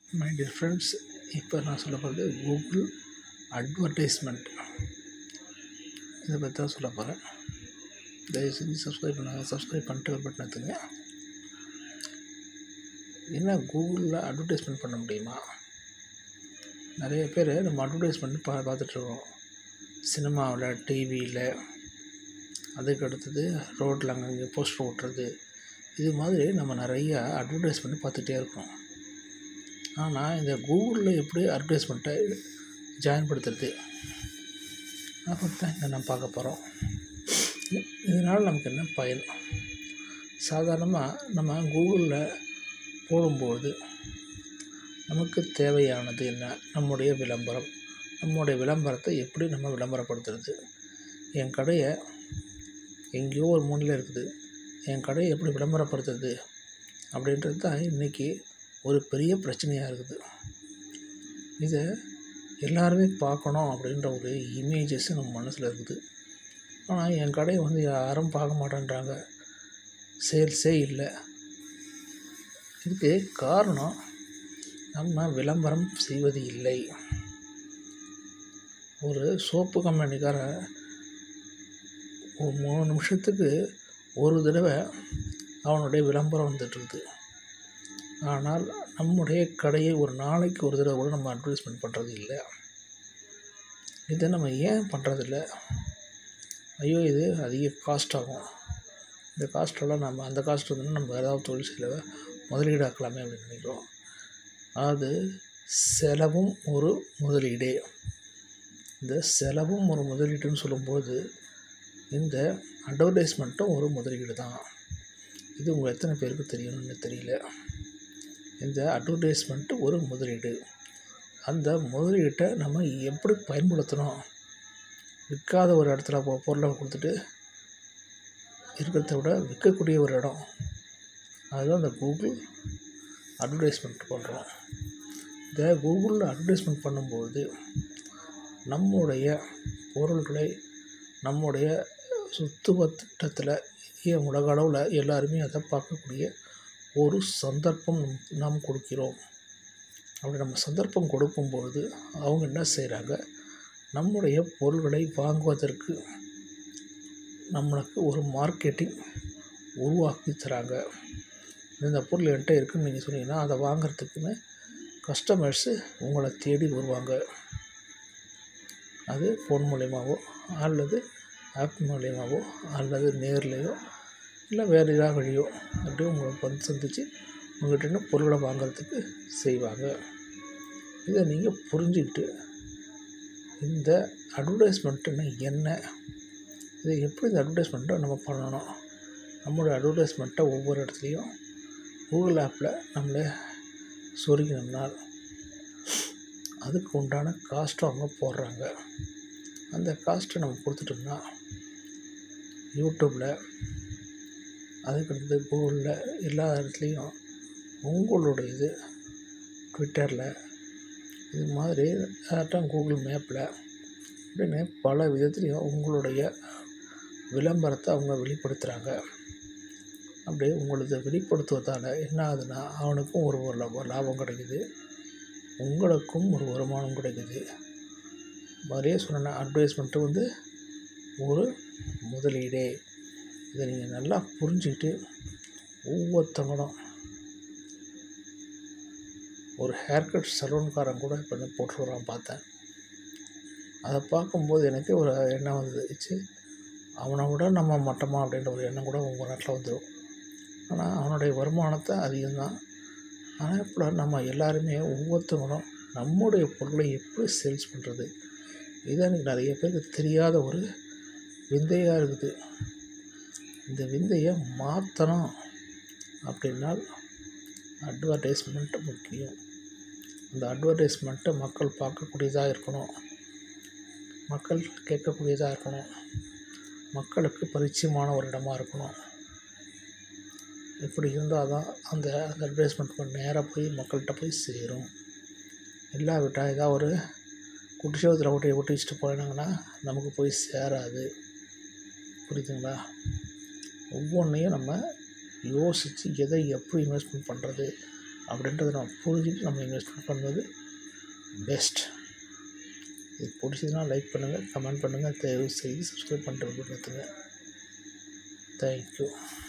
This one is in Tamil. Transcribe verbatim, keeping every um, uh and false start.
மை டியர் ஃப்ரெண்ட்ஸ், இப்போ நான் சொல்ல போகிறது கூகுள் அட்வர்டைஸ்மெண்ட். இதை பற்றி தான் சொல்ல போகிறேன். தயவு செஞ்சு சப்ஸ்கிரைப் பண்ணாங்க, சப்ஸ்கிரைப் பண்ணிட்டு ஒரு பட்டன் எடுத்துங்க. என்ன கூகுளில் அட்வர்டைஸ்மெண்ட் பண்ண முடியுமா? நிறைய பேர் நம்ம அட்வர்டைஸ்மெண்ட் பா பார்த்துட்ருக்கோம். சினிமாவில், டிவியில், அதுக்கு அடுத்தது ரோட்டில் அங்கங்கே போஸ்டர் ஓட்டுறது, இது மாதிரி நம்ம நிறையா அட்வர்டைஸ்மெண்ட் பார்த்துட்டே இருக்கோம். ஆனால் இந்த கூகுளில் எப்படி அட்வர்டைஸ்மெண்ட்டை ஜாயின் படுத்துறது, அதை பற்றி தான் இங்கே நம்ம பார்க்க போகிறோம். இதனால் நமக்கு என்ன பயன்? சாதாரணமாக நம்ம கூகுளில் போடும்போது நமக்கு தேவையானது என்ன? நம்முடைய விளம்பரம். நம்முடைய விளம்பரத்தை எப்படி நம்ம விளம்பரப்படுத்துறது? என் கடையை எங்கேயோ ஒரு மூலையில் இருக்குது, என் கடையை எப்படி விளம்பரப்படுத்துறது அப்படின்றது தான் இன்றைக்கி ஒரு பெரிய பிரச்சனையாக இருக்குது. இதை எல்லாருமே பார்க்கணும் அப்படின்ற ஒரு இமேஜஸ் நம்ம மனசில் இருக்குது. ஆனால் என் கடையை வந்து யாரும் பார்க்க மாட்டேன்றாங்க, சேல்ஸே இல்லை. இதுக்கு காரணம் நம்ம விளம்பரம் செய்வது இல்லை. ஒரு சோப்பு கம்பெனிக்கார ஒரு மூணு நிமிஷத்துக்கு ஒரு தடவை அவனுடைய விளம்பரம் வந்துட்டுருக்குது. ஆனால் நம்முடைய கடையை ஒரு நாளைக்கு ஒரு தடவை கூட நம்ம அட்வர்டைஸ்மெண்ட் பண்ணுறது இல்லை. இதை நம்ம ஏன் பண்ணுறதில்ல? ஐயோ, இது அதிக காஸ்ட் ஆகும், இந்த காஸ்ட்டெல்லாம் நம்ம அந்த காஸ்ட் வந்து நம்ம ஏதாவது தொழில் செய்ய முதலீடாக்கலாமே அப்படின்னு நினைக்கிறோம். அது செலவும் ஒரு முதலீடே. இந்த செலவும் ஒரு முதலீடுன்னு சொல்லும்போது இந்த அட்வர்டைஸ்மெண்ட்டும் ஒரு முதலீடு தான். இது உங்கள் எத்தனை பேருக்கு தெரியணும்னு தெரியல. இந்த அட்வர்டைஸ்மெண்ட்டு ஒரு முதலீடு. அந்த முதலீட்டை நம்ம எப்படி பயன்படுத்தணும்? விற்காத ஒரு இடத்துல போ பொருளை கொடுத்துட்டு இருக்கிறத விட விற்கக்கூடிய ஒரு இடம், அதுதான் இந்த கூகுள் அட்வர்டைஸ்மெண்ட் பண்ணுறோம். இந்த கூகுளில் அட்வர்டைஸ்மெண்ட் பண்ணும்போது நம்முடைய பொருள்களை நம்முடைய சுற்றுவட்டத்தில் ஏன் உலக அளவில் எல்லாருமே அதை பார்க்கக்கூடிய ஒரு சந்தர்ப்பம் நாம் கொடுக்கிறோம். அப்படி நம்ம சந்தர்ப்பம் கொடுக்கும்பொழுது அவங்க என்ன செய்கிறாங்க? நம்முடைய பொருள்களை வாங்குவதற்கு நம்மளுக்கு ஒரு மார்க்கெட்டிங் உருவாக்கி தராங்க. இந்த பொருள் என்கிட்ட இருக்குதுன்னு நீங்கள் சொன்னீங்கன்னா அதை வாங்கிறதுக்குன்னு கஸ்டமர்ஸு உங்களை தேடி வருவாங்க. அது ஃபோன் மூலியமாகவோ அல்லது ஆப் மூலியமாகவோ அல்லது நேர்லேயோ இல்லை வேறு ஏதாவது வழியோ அப்படியே உங்களை வந்து சந்தித்து உங்கள்கிட்ட பொருளை வாங்கிறதுக்கு செய்வாங்க. இதை நீங்கள் புரிஞ்சுக்கிட்டு இந்த அட்வர்டைஸ்மெண்ட்டுன்னு என்ன, இதை எப்படி இந்த அட்வர்டைஸ்மெண்ட்டை நம்ம பண்ணணும்? நம்மளோட அட்வர்டைஸ்மெண்ட்டை ஒவ்வொரு இடத்துலையும் கூகுள் ஆப்பில் நம்மளே சொருகினோம்னா அதுக்கு உண்டான காஸ்ட்டை அவங்க போடுறாங்க. அந்த காஸ்ட்டை நம்ம கொடுத்துட்டோம்னா யூடியூப்பில், அதுக்கடுத்து கூகுளில், எல்லா இடத்துலையும் உங்களுடைய இது ட்விட்டரில், இது மாதிரி அதாட்டம் கூகுள் மேப்பில் அப்படின்னு பல விதத்துலேயும் உங்களுடைய விளம்பரத்தை அவங்க வெளிப்படுத்துகிறாங்க. அப்படியே உங்களது வெளிப்படுத்துவதால் என்ன ஆகுதுன்னா அவனுக்கும் ஒரு ஒரு லாபம் லாபம் கிடைக்குது, உங்களுக்கும் ஒரு வருமானம் கிடைக்குது. மாதிரியே சொன்ன அட்வர்டைஸ்மெண்ட்டு வந்து ஒரு முதலீடே. இதை நீங்கள் நல்லா புரிஞ்சுக்கிட்டு ஒவ்வொருத்தவங்களும், ஒரு ஹேர் கட் சலூன்காரன் கூட இப்போ வந்து போட்டுருக்குறான் பார்த்தேன். அதை பார்க்கும்போது எனக்கு ஒரு எண்ணம் வந்துச்சு, அவனை விட நம்ம மட்டமா அப்படின்ற ஒரு எண்ணம் கூட ஒவ்வொரு நாட்டில் வந்துடும். ஆனால் அவனுடைய வருமானத்தை அதிகம்தான். ஆனால் இப்போ நம்ம எல்லாருமே ஒவ்வொருத்தவங்களும் நம்முடைய பொருளை எப்படி சேல்ஸ் பண்ணுறது, இதான் எனக்கு நிறைய பேருக்கு தெரியாத ஒரு விந்தையாக இருக்குது. இந்த விந்தையை மாற்றணும் அப்படின்னால் அட்வர்டைஸ்மெண்ட்டு முக்கியம். அந்த அட்வர்டைஸ்மெண்ட்டை மக்கள் பார்க்கக்கூடியதாக இருக்கணும், மக்கள் கேட்கக்கூடியதாக இருக்கணும், மக்களுக்கு பரிச்சயமான ஒரு இடமா இருக்கணும். இப்படி இருந்தால் தான் அந்த அந்த அட்வர்டைஸ்மெண்ட் நேராக போய் மக்கள்கிட்ட போய் சேரும். இல்லாவிட்டால் ஏதாவது ஒரு குட்டிச்சோத்தில் ஒட்டி ஒட்டி வச்சுட்டு போனாங்கன்னா நமக்கு போய் சேராது. புரியுதுங்களா? ஒவ்வொன்றையும் நம்ம யோசித்து எதை எப்படி இன்வெஸ்ட்மெண்ட் பண்ணுறது, அப்படின்றத நம்ம புரிஞ்சுட்டு நம்ம இன்வெஸ்ட்மெண்ட் பண்ணுவது பெஸ்ட். இது பிடிச்சதுன்னா லைக் பண்ணுங்கள், கமெண்ட் பண்ணுங்கள், தயவு செய்து சப்ஸ்கிரைப் பண்ணுறது பார்த்துங்க. தேங்க்யூ.